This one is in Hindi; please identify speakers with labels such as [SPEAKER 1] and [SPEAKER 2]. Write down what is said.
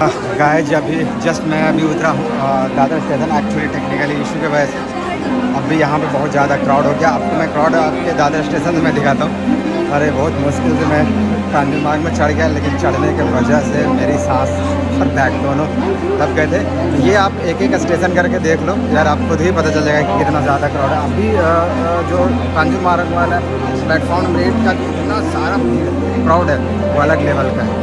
[SPEAKER 1] गाइस अभी जस्ट मैं अभी उतरा हूँ Dadar station. Actually technically issue की वजह से अभी यहाँ पे बहुत ज़्यादा क्राउड हो गया। आपको मैं क्राउड आपके दादर स्टेशन से मैं दिखाता हूँ। अरे बहुत मुश्किल से मैं एम्बार्क में चढ़ गया, लेकिन चढ़ने की वजह से मेरी सांस और बैक दोनों तब गए थे। ये आप एक एक स्टेशन करके देख लो यार, आप खुद ही पता चल जाएगा कि कितना ज़्यादा क्राउड है। अभी जो एम्बार्क वाला प्लेटफॉर्म रेट का इतना सारा क्राउड है वो अलग लेवल का है।